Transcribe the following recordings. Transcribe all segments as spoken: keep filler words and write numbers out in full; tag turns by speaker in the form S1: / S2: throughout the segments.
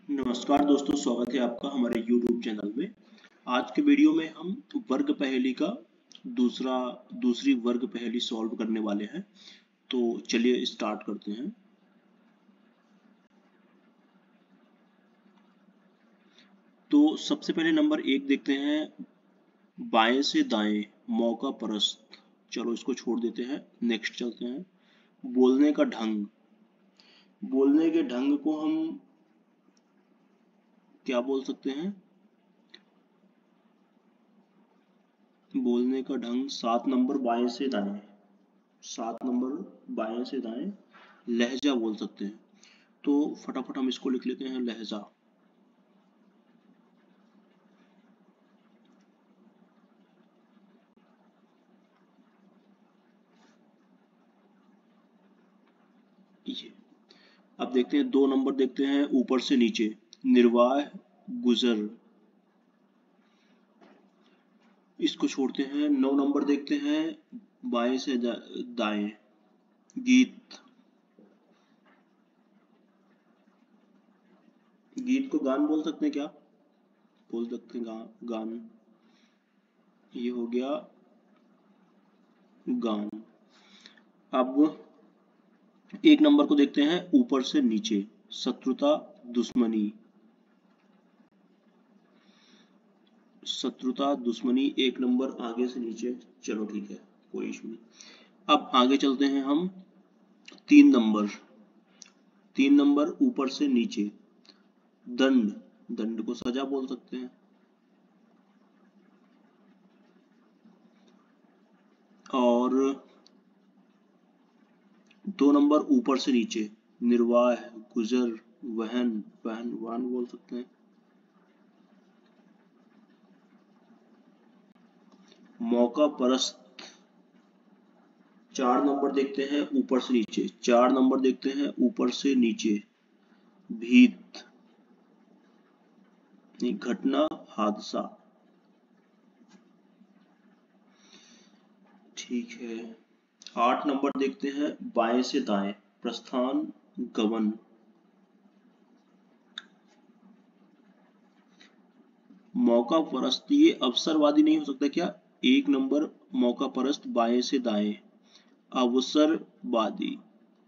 S1: नमस्कार दोस्तों, स्वागत है आपका हमारे YouTube चैनल में। आज के वीडियो में हम वर्ग पहेली का दूसरा दूसरी वर्ग पहेली सॉल्व करने वाले हैं। तो चलिए स्टार्ट करते हैं। तो सबसे पहले नंबर एक देखते हैं, बाएं से दाएं मौका परस्त। चलो इसको छोड़ देते हैं, नेक्स्ट चलते हैं। बोलने का ढंग, बोलने के ढंग को हम क्या बोल सकते हैं? बोलने का ढंग सात नंबर बाएं से दाएं, सात नंबर बाएं से दाएं लहजा बोल सकते हैं। तो फटाफट हम इसको लिख लेते हैं, लहजा। ये अब देखते हैं, दो नंबर देखते हैं ऊपर से नीचे, निर्वाह गुजर। इसको छोड़ते हैं। नौ नंबर देखते हैं बाएं से दाएं, गीत। गीत को गान बोल सकते हैं क्या? बोल सकते हैं गा, गान। ये हो गया गान। अब एक नंबर को देखते हैं ऊपर से नीचे, शत्रुता दुश्मनी। शत्रुता दुश्मनी एक नंबर आगे से नीचे। चलो ठीक है, कोई इशू नहीं। अब आगे चलते हैं हम। तीन नंबर, तीन नंबर ऊपर से नीचे, दंड। दंड को सजा बोल सकते हैं। और दो नंबर ऊपर से नीचे, निर्वाह गुजर वहन। वहन वाहन बोल सकते हैं। मौका परस्त। चार नंबर देखते हैं ऊपर से नीचे, चार नंबर देखते हैं ऊपर से नीचे, भीत। घटना हादसा। ठीक है। आठ नंबर देखते हैं बाएं से दाएं, प्रस्थान गमन। मौका परस्त, ये अवसरवादी नहीं हो सकता क्या? एक नंबर मौका परस्त बाएं से दाएं, अवसरवादी।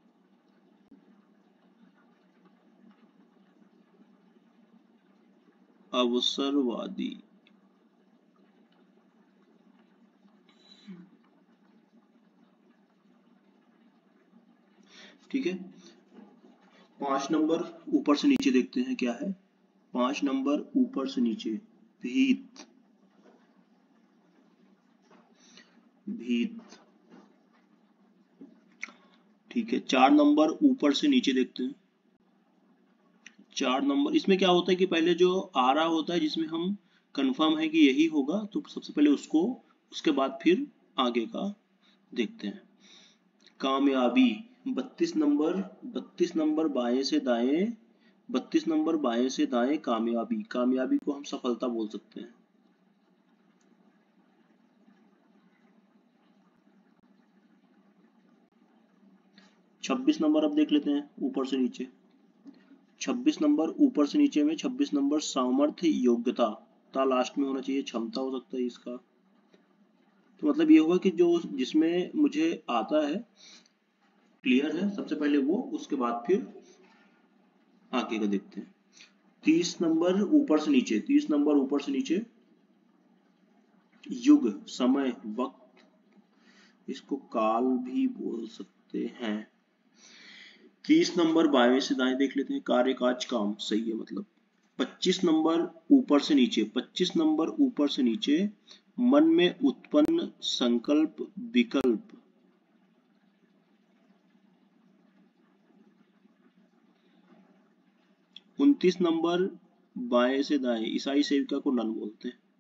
S1: अवसरवादी। ठीक है। पांच नंबर ऊपर से नीचे देखते हैं क्या है। पांच नंबर ऊपर से नीचे, भीत। भीत। ठीक है। चार नंबर ऊपर से नीचे देखते हैं। चार नंबर, इसमें क्या होता है कि पहले जो आ रहा होता है जिसमें हम कंफर्म है कि यही होगा, तो सबसे पहले उसको, उसके बाद फिर आगे का देखते हैं। कामयाबी। बत्तीस नंबर, बत्तीस नंबर बाएं से दाएं, बत्तीस नंबर बाएं से दाएं कामयाबी। कामयाबी को हम सफलता बोल सकते हैं। छब्बीस नंबर अब देख लेते हैं ऊपर से नीचे। छब्बीस नंबर ऊपर से नीचे में, छब्बीस नंबर सामर्थ्य योग्यता। ता लास्ट में होना चाहिए, क्षमता हो सकता है इसका। तो मतलब ये होगा कि जो जिसमें मुझे आता है, क्लियर है, सबसे पहले वो, उसके बाद फिर आगे का देखते हैं। तीस नंबर ऊपर से नीचे, तीस नंबर ऊपर से नीचे, युग समय वक्त। इसको काल भी बोल सकते हैं। तीस नंबर बाएं से दाएं देख लेते हैं, कार्य काज काम। सही है मतलब। पच्चीस नंबर ऊपर से नीचे, पच्चीस नंबर ऊपर से नीचे, मन में उत्पन्न संकल्प विकल्प। उनतीस नंबर बाएं से दाएं, ईसाई सेविका को नन बोलते हैं।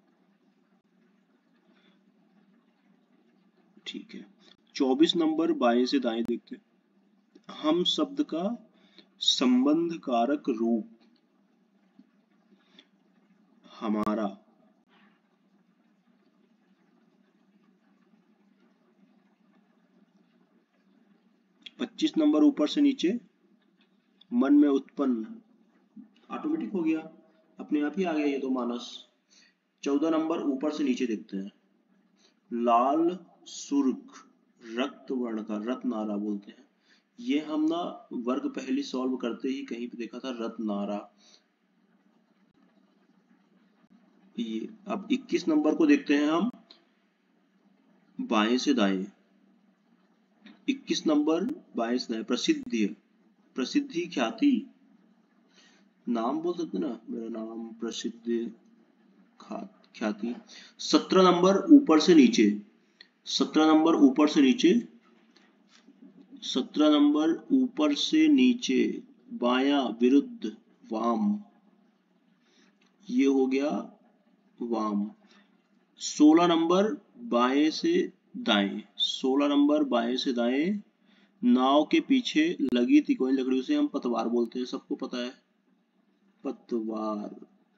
S1: ठीक है। चौबीस नंबर बाएं से दाएं देखते हैं, हम शब्द का संबंध कारक रूप, हमारा। पच्चीस नंबर ऊपर से नीचे, मन में उत्पन्न, ऑटोमेटिक हो गया, अपने आप ही आ गया ये तो मानस। चौदह नंबर ऊपर से नीचे देखते हैं। लाल सुर्ख रक्त वर्ण का रत्नारा बोलते हैं। ये हम ना वर्ग पहली सॉल्व करते ही कहीं पे देखा था, रत्नारा। ये अब इक्कीस नंबर को देखते हैं हम बाएं से दाएं। इक्कीस नंबर बाएं से दाएं प्रसिद्धि है, प्रसिद्धि ख्याति, नाम बोल सकते ना, मेरा नाम प्रसिद्ध ख्याति। सत्रह नंबर ऊपर से नीचे, सत्रह नंबर ऊपर से नीचे, सत्रह नंबर ऊपर से नीचे, बायां विरुद्ध वाम, ये हो गया वाम। सोलह नंबर बाएं से दाएं, सोलह नंबर बाएं से दाएं, नाव के पीछे लगी तिकोनी लकड़ी, उसे हम पतवार बोलते हैं, सबको पता है, पतवार।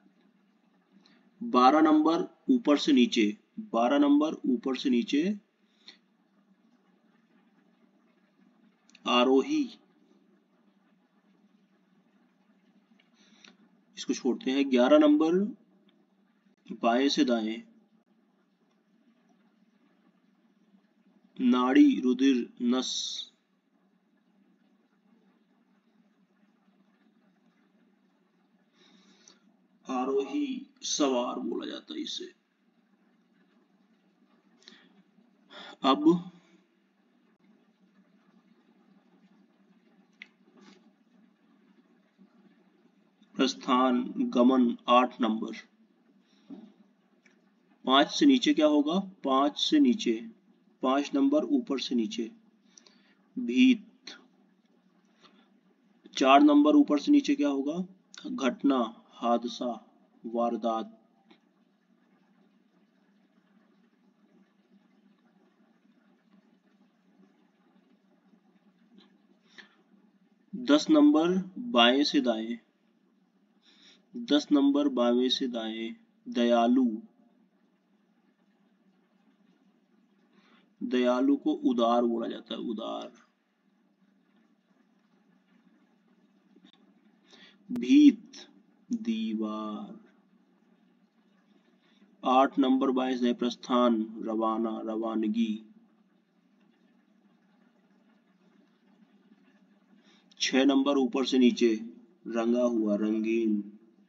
S1: बारह नंबर ऊपर से नीचे, बारह नंबर ऊपर से नीचे, आरोही, इसको छोड़ते हैं। ग्यारह नंबर बाएं से दाएं, नाड़ी रुधिर नस, आरोही सवार बोला जाता है इसे। अब प्रस्थान गमन आठ नंबर, पांच से नीचे क्या होगा, पांच से नीचे, पांच नंबर ऊपर से नीचे, भीत। चार नंबर ऊपर से नीचे क्या होगा, घटना हादसा वारदात। दस नंबर बाएं से दाएं, दस नंबर बाएं से दाएं, दयालु, दयालु को उदार बोला जाता है, उदार। भीत दीवार। आठ नंबर बाएं से दाएं, प्रस्थान रवाना रवानगी। छह नंबर ऊपर से नीचे, रंगा हुआ रंगीन।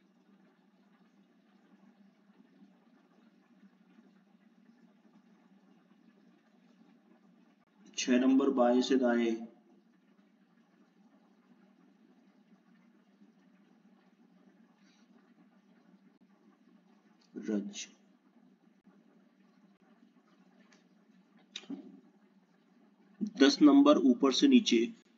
S1: छह नंबर बाएं से दाएं, रज। दस नंबर ऊपर से नीचे,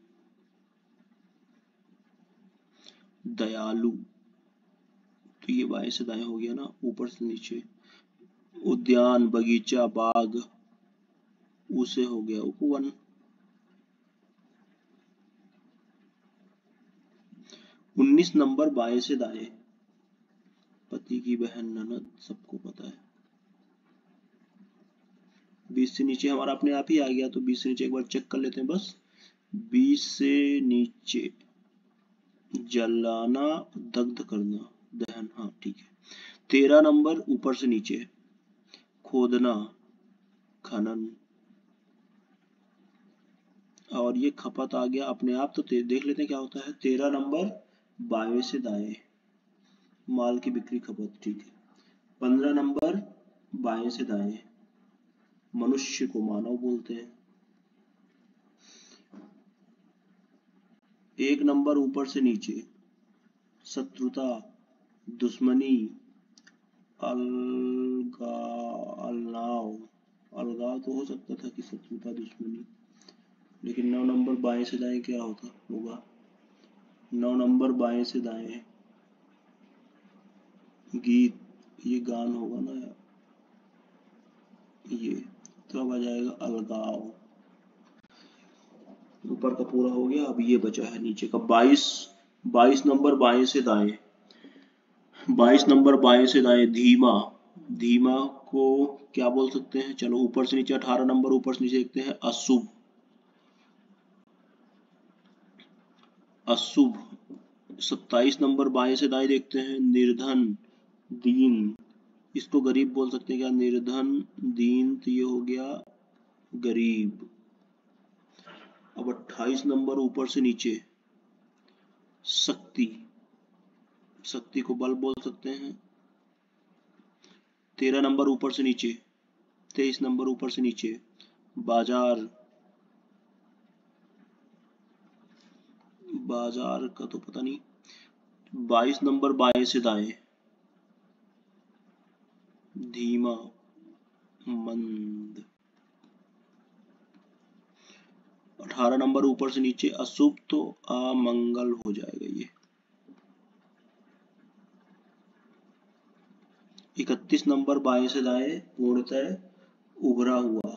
S1: दयालु, तो ये बाएं से दाएं हो गया ना, ऊपर से नीचे। उद्यान बगीचा बाग, उसे हो गया उपवन। उन्नीस नंबर बाएं से दाएं, पति की बहन ननद, सबको पता है। बीस से नीचे हमारा अपने आप ही आ गया, तो बीस से नीचे एक बार चेक कर लेते हैं बस। बीस से नीचे जलाना दग्ध करना दहन, हाँ ठीक है। तेरह नंबर ऊपर से नीचे, खोदना खनन, और ये खपत आ गया अपने आप, तो देख लेते हैं क्या होता है। तेरह नंबर बाएं से दाएं, माल की बिक्री खपत, ठीक है। पंद्रह नंबर बाएं से दाएं, मनुष्य को मानव बोलते हैं। एक नंबर ऊपर से नीचे, शत्रुता दुश्मनी, अलगा अलगाव, अलगाव तो हो सकता था कि शत्रुता दुश्मनी, लेकिन नौ नंबर बाएं से दाएं क्या होता होगा, नौ नंबर बाएं से दाएं, गीत, ये गान होगा ना ये, तो अब आ जाएगा अलगाव। ऊपर का पूरा हो गया, अब ये बचा है नीचे का। बाईस, बाईस नंबर बाएं से दाएं, बाईस नंबर बाएं से दाएं, धीमा, धीमा को क्या बोल सकते हैं, चलो ऊपर से नीचे। अठारह नंबर ऊपर से नीचे देखते हैं, अशुभ, अशुभ सत्ताईस नंबर बाएं से दाएं देखते हैं, निर्धन, दीन, इसको गरीब बोल सकते हैं क्या, निर्धन, दीन, तो ये हो गया गरीब। अब अट्ठाईस नंबर ऊपर से नीचे, शक्ति, शक्ति को बल बोल सकते हैं। तेरह नंबर ऊपर से नीचे, तेईस नंबर ऊपर से नीचे, बाजार, बाजार का तो पता नहीं। बाईस नंबर बाएं से दाएं, धीमा, मंद। अठारह नंबर ऊपर से नीचे, अशुभ, तो अमंगल हो जाएगा ये। इकतीस नंबर बाएं से दाएं, पूर्णतः उभरा हुआ,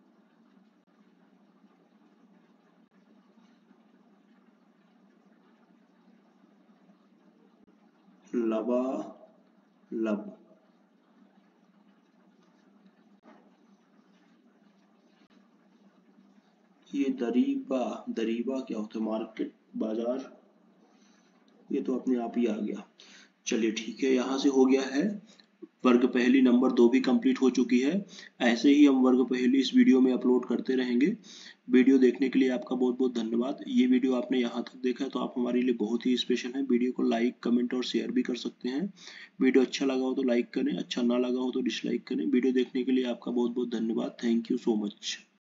S1: लबा लब। ये दरीबा, दरीबा क्या होता है, मार्केट, बाजार, ये तो अपने आप ही आ गया। चलिए ठीक है, यहाँ से हो गया है वर्ग पहली नंबर दो भी कंप्लीट हो चुकी है। ऐसे ही हम वर्ग पहली इस वीडियो में अपलोड करते रहेंगे। वीडियो देखने के लिए आपका बहुत बहुत धन्यवाद। ये वीडियो आपने यहाँ तक देखा है तो आप हमारे लिए बहुत ही स्पेशल हैं। वीडियो को लाइक, कमेंट और शेयर भी कर सकते हैं। वीडियो अच्छा लगा हो तो लाइक करें, अच्छा ना लगा हो तो डिसलाइक करें। वीडियो देखने के लिए आपका बहुत बहुत धन्यवाद। Thank you so much.